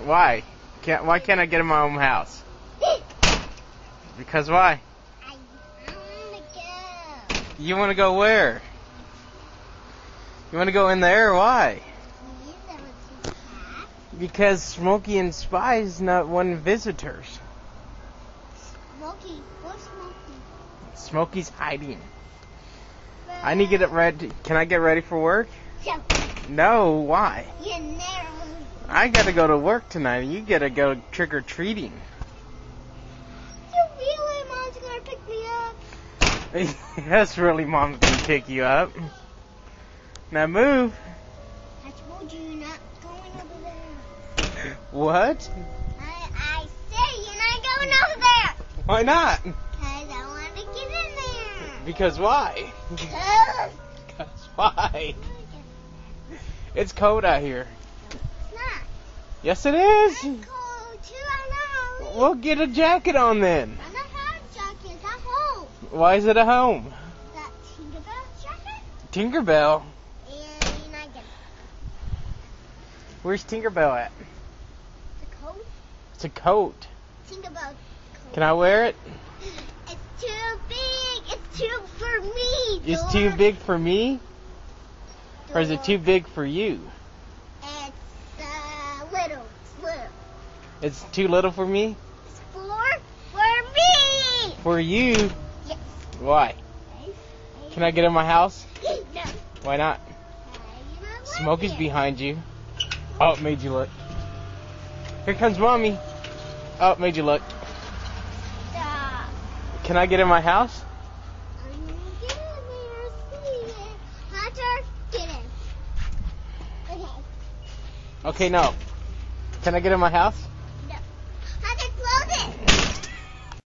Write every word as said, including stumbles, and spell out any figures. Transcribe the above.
Why? Can't, why can't I get in my own house? Because why? I, I want to go. You want to go where? You want to go in there or why? Please, I want to cat. Because Smokey and Spy's not one visitors. Smokey, where's Smokey? Smokey's hiding. I need to get it ready. Can I get ready for work? So, No, why? you never. I gotta go to work tonight. You gotta go trick or treating. You really, Mom's gonna pick me up? Yes, really, Mom's gonna pick you up. Now move. I told you you're not going over there. What? I, I say you're not going over there. Why not? Because I want to get in there. Because why? Because. Because why? It's cold out here. It's not. Yes, it is. I'm cold too, I know. Well, get a jacket on then. I don't have a jacket. It's at home. Why is it at home? That Tinkerbell jacket? Tinkerbell? And you're not getting Where's Tinkerbell at? the coat. It's a coat. Tinkerbell coat. Can I wear it? It's too big. It's too for me. It's Dor. too big for me? Or is it Dor. too big for you? It's uh, little. It's little. It's too little for me? It's for for me. For you? Yes. Why? Can I get in my house? No. Why not? I'm not Smokey's working. behind you. Oh, it made you look. Here comes Mommy. Oh, it made you look. Stop. Can I get in my house? I'm gonna get in there. See it. Hunter, get in. Okay. Okay, no. Can I get in my house?